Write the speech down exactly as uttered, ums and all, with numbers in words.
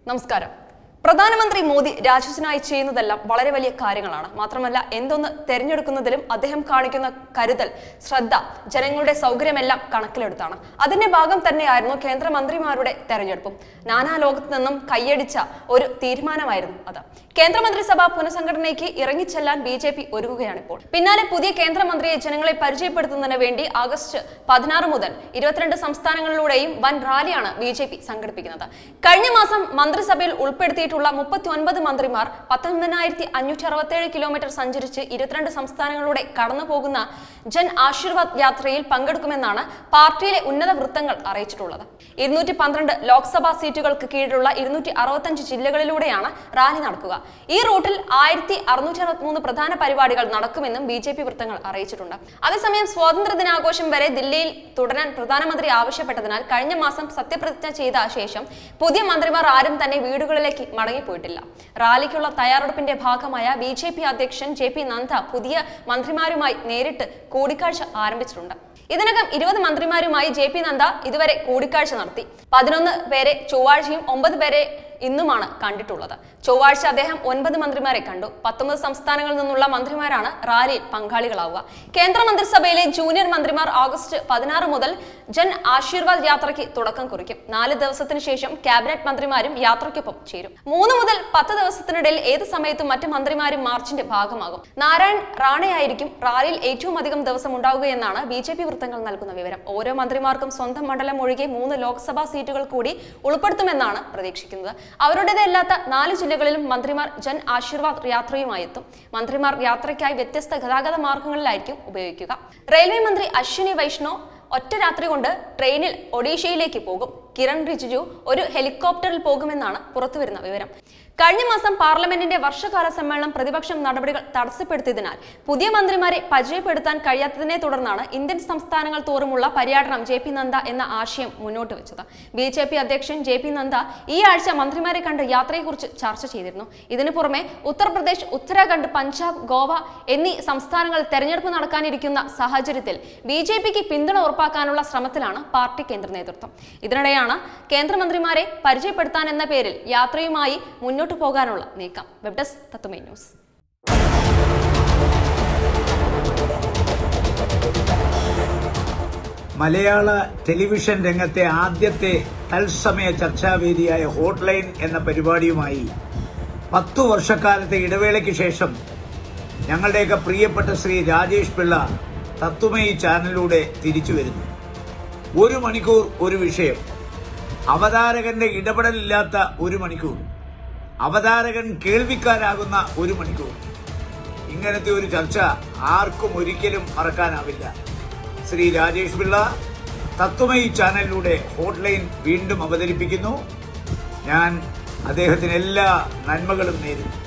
നമസ്കാരം. പ്രധാനമന്ത്രി മോദി രാജ്യത്തിനായി ചെയ്യുന്നതെല്ലാം വളരെ വലിയ കാര്യങ്ങളാണ്. മാത്രമല്ല എന്തൊന്ന് തെരഞ്ഞെടുക്കുന്നതിലും അദ്ദേഹം കാണിക്കുന്ന കരുതൽ, ശ്രദ്ധ, ജനങ്ങളുടെ സൗകര്യമെല്ലാം കണക്കിലെടുത്താണ്. അതിന്റെ ഭാഗം തന്നെയായിരുന്നു കേന്ദ്രമന്ത്രിമാരുടെ തെരഞ്ഞെടുപ്പും. നാനാ ലോകത്തു നിന്നും കൈയടിച്ച ഒരു തീരുമാനമായിരുന്നു അത്. കേന്ദ്രമന്ത്രിസഭ പുനഃസംഘടനയ്ക്ക് ഇറങ്ങിച്ചെല്ലാൻ ബി ജെ പി ഒരുങ്ങുകയാണിപ്പോൾ. പിന്നാലെ പുതിയ കേന്ദ്രമന്ത്രിയെ ജനങ്ങളെ പരിചയപ്പെടുത്തുന്നതിന് വേണ്ടി ആഗസ്റ്റ് പതിനാറ് മുതൽ ഇരുപത്തിരണ്ട് സംസ്ഥാനങ്ങളിലൂടെയും വൻ റാലിയാണ് ബി ജെ പി സംഘടിപ്പിക്കുന്നത്. കഴിഞ്ഞ മാസം മന്ത്രിസഭയിൽ ഉൾപ്പെടുത്തിയിട്ടുള്ള മുപ്പത്തി ഒൻപത് മന്ത്രിമാർ പത്തൊൻപതിനായിരത്തി അഞ്ഞൂറ്റി അറുപത്തേഴ് കിലോമീറ്റർ സഞ്ചരിച്ച് ഇരുപത്തിരണ്ട് സംസ്ഥാനങ്ങളിലൂടെ കടന്നു പോകുന്ന ജൻ ആശീർവാദ് യാത്രയിൽ പങ്കെടുക്കുമെന്നാണ് പാർട്ടിയിലെ ഉന്നത വൃത്തങ്ങൾ അറിയിച്ചിട്ടുള്ളത്. ഇരുന്നൂറ്റി പന്ത്രണ്ട് ലോക്സഭാ സീറ്റുകൾക്ക് കീഴിലുള്ള ഇരുന്നൂറ്റി അറുപത്തഞ്ച് ജില്ലകളിലൂടെയാണ് റാലി നടക്കുക. ഈ റൂട്ടിൽ ആയിരത്തി അറുന്നൂറ്റി അറുപത്തി മൂന്ന് പ്രധാന പരിപാടികൾ നടക്കുമെന്നും ബി ജെ പി വൃത്തങ്ങൾ അറിയിച്ചിട്ടുണ്ട്. അതേസമയം സ്വാതന്ത്ര്യ ദിനാഘോഷം വരെ ദില്ലിയിൽ തുടരാൻ പ്രധാനമന്ത്രി ആവശ്യപ്പെട്ടതിനാൽ കഴിഞ്ഞ മാസം സത്യപ്രതിജ്ഞ ചെയ്ത ശേഷം പുതിയ മന്ത്രിമാർ ആരും തന്നെ വീടുകളിലേക്ക് മടങ്ങിപ്പോയിട്ടില്ല. റാലിക്കുള്ള തയ്യാറെടുപ്പിന്റെ ഭാഗമായ ബി ജെ പി അധ്യക്ഷൻ ജെ പി നദ്ദ പുതിയ മന്ത്രിമാരുമായി നേരിട്ട് കൂടിക്കാഴ്ച ആരംഭിച്ചിട്ടുണ്ട്. ഇതിനകം ഇരുപത് മന്ത്രിമാരുമായി ജെ പി നദ്ദ ഇതുവരെ കൂടിക്കാഴ്ച നടത്തി. പതിനൊന്ന് പേരെ ചൊവ്വാഴ്ചയും ഒമ്പത് പേരെ ഇന്നുമാണ് കണ്ടിട്ടുള്ളത്. ചൊവ്വാഴ്ച അദ്ദേഹം ഒൻപത് മന്ത്രിമാരെ കണ്ടു. പത്തൊമ്പത് സംസ്ഥാനങ്ങളിൽ നിന്നുള്ള മന്ത്രിമാരാണ് റാലിയിൽ പങ്കാളികളാവുക. കേന്ദ്രമന്ത്രിസഭയിലെ ജൂനിയർ മന്ത്രിമാർ ആഗസ്റ്റ് പതിനാറ് മുതൽ ജൻ ആശീർവാദ് യാത്രയ്ക്ക് തുടക്കം കുറിക്കും. നാല് ദിവസത്തിന് ശേഷം ക്യാബിനറ്റ് മന്ത്രിമാരും യാത്രയ്ക്കൊപ്പം ചേരും. മൂന്ന് മുതൽ പത്ത് ദിവസത്തിനിടയിൽ ഏത് സമയത്തും മറ്റ് മന്ത്രിമാരും മാർച്ചിന്റെ ഭാഗമാകും. നാരായൺ റാണയായിരിക്കും റാലിയിൽ ഏറ്റവും അധികം ദിവസം ഉണ്ടാവുകയെന്നാണ് ബി ജെ പി വൃത്തങ്ങൾ നൽകുന്ന വിവരം. ഓരോ മന്ത്രിമാർക്കും സ്വന്തം മണ്ഡലം ഒഴികെ മൂന്ന് ലോക്സഭാ സീറ്റുകൾ കൂടി ഉൾപ്പെടുത്തുമെന്നാണ് പ്രതീക്ഷിക്കുന്നത്. അവരുടേതല്ലാത്ത നാല് ജില്ലകളിലും മന്ത്രിമാർ ജൻ ആശീർവാദ് യാത്രയുമായി എത്തും. മന്ത്രിമാർ യാത്രയ്ക്കായി വ്യത്യസ്ത ഗതാഗത മാർഗങ്ങളിലായിരിക്കും ഉപയോഗിക്കുക. റെയിൽവേ മന്ത്രി അശ്വിനി വൈഷ്ണവ് ഒറ്റ രാത്രി കൊണ്ട് ട്രെയിനിൽ ഒഡീഷയിലേക്ക് പോകും. കിരൺ റിജിജു ഒരു ഹെലികോപ്റ്ററിൽ പോകുമെന്നാണ് പുറത്തുവരുന്ന വിവരം. കഴിഞ്ഞ മാസം പാർലമെന്റിന്റെ വർഷകാല സമ്മേളനം പ്രതിപക്ഷം നടപടികൾ തടസ്സപ്പെടുത്തിയതിനാൽ പുതിയ മന്ത്രിമാരെ പരിചയപ്പെടുത്താൻ കഴിയാത്തതിനെ തുടർന്നാണ് ഇന്ത്യൻ സംസ്ഥാനങ്ങൾ തോറുമുള്ള പര്യടനം ജെ പി നദ്ദ എന്ന ആശയം മുന്നോട്ട് വെച്ചത്. ബി ജെ പി അധ്യക്ഷൻ ജെ പി നദ്ദ ഈ ആഴ്ച മന്ത്രിമാരെ കണ്ട് യാത്രയെക്കുറിച്ച് ചർച്ച ചെയ്തിരുന്നു. ഇതിനു പുറമെ ഉത്തർപ്രദേശ്, ഉത്തരാഖണ്ഡ്, പഞ്ചാബ്, ഗോവ എന്നീ സംസ്ഥാനങ്ങളിൽ തെരഞ്ഞെടുപ്പ് നടക്കാനിരിക്കുന്ന സാഹചര്യത്തിൽ ബി ജെ പിക്ക് പിന്തുണ ഉറപ്പാക്കാനുള്ള ശ്രമത്തിലാണ് പാർട്ടി കേന്ദ്ര നേതൃത്വം. ഇതിനിടെയാണ് കേന്ദ്രമന്ത്രിമാരെ പരിചയപ്പെടുത്താൻ എന്ന പേരിൽ യാത്രയുമായി മുന്നോട്ട് പോകാനുള്ള നീക്കം. Web desk Tatwamayi news. മലയാള ടെലിവിഷൻ രംഗത്തെ ആദ്യത്തെ തത്സമയ ചർച്ചാവേദിയായ ഹോട്ട്ലൈൻ എന്ന പരിപാടിയുമായി പത്തു വർഷക്കാലത്തെ ഇടവേളയ്ക്ക് ശേഷം ഞങ്ങളുടെയൊക്കെ പ്രിയപ്പെട്ട ശ്രീ രാജേഷ് പിള്ള തത്വമയി ചാനലിലൂടെ തിരിച്ചു വരുന്നു. ഒരു മണിക്കൂർ ഒരു വിഷയം, അവതാരകന്റെ ഇടപെടലില്ലാത്ത ഒരു മണിക്കൂർ, അവതാരകൻ കേൾവിക്കാരാകുന്ന ഒരു മണിക്കൂർ. ഇങ്ങനത്തെ ഒരു ചർച്ച ആർക്കും ഒരിക്കലും മറക്കാനാവില്ല. ശ്രീ രാജേഷ് പിള്ള തത്വമയി ചാനലിലൂടെ ഹോട്ട്ലൈൻ വീണ്ടും അവതരിപ്പിക്കുന്നു. ഞാൻ അദ്ദേഹത്തിന് എല്ലാ നന്മകളും നേരുന്നു.